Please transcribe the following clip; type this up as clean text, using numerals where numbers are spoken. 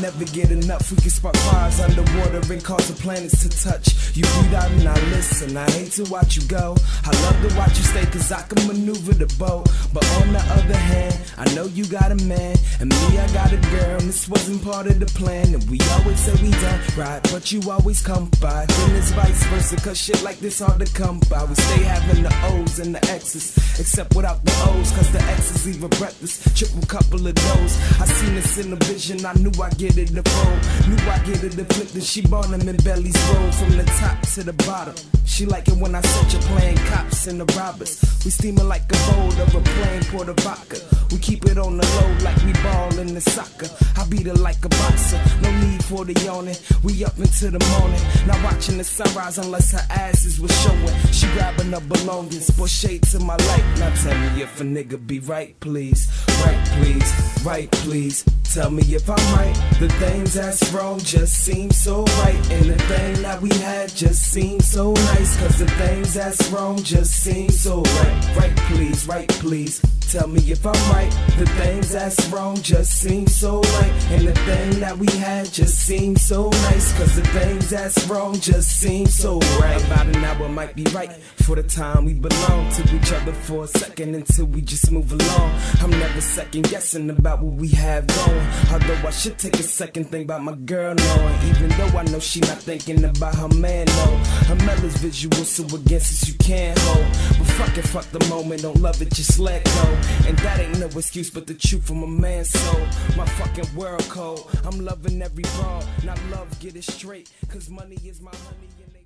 never get enough. We can spark fires underwater and cause the planets to touch. You breathe out and I listen. I hate to watch you go. I love to watch you stay, cause I can maneuver the boat. But on the other hand, I know you got a man, and me, I got a girl, and this wasn't part of the plan. And we always say we done right, but you always come by. Then it's vice versa, cause shit like this hard to come by. We stay having the O's and the X's, except without the O's, cause the X's leave a breathless. Triple couple of those. I seen this in the vision, I knew I get it the phone. Knew I get it afflicted. She bought them in bellies roll from the top to the bottom. She like it when I set you playing cops and the robbers. We steaming like a bowl of a plain port of vodka. We keep it on the low like we ball in the soccer. I beat her like a boxer, no need for the yawning. We up into the morning, not watching the sunrise unless her asses was showing. She grabbing her belongings, pour shade to my light. Now tell me if a nigga be right, please. Right, please, right, please. Tell me if I'm right. The things that's wrong just seem so right, and the thing that we had just seems so nice. Cause the things that's wrong just seem so right. Right, please, right, please. Tell me if I'm right. The things that's wrong just seem so right, and the thing that we had just seems so nice. Cause the things that's wrong just seem so right. About an hour might be right for the time we belong to each other for a second until we just move along. I'm never second guessing about what we have going, although I should take a second think about my girl knowing. Even though I know she not thinking about her man, no. Her melod's visual, so against us you can't hold. But fuck it, fuck the moment, don't love it, just let go. And that ain't no excuse but the truth from a man's soul. My fucking world code, I'm loving every ball. Not love, get it straight, cause money is my honey and they